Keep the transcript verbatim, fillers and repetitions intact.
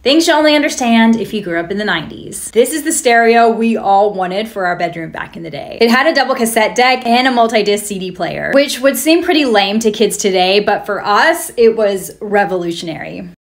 Things you only understand if you grew up in the nineties. This is the stereo we all wanted for our bedroom back in the day. It had a double cassette deck and a multi-disc C D player, which would seem pretty lame to kids today, but for us, it was revolutionary.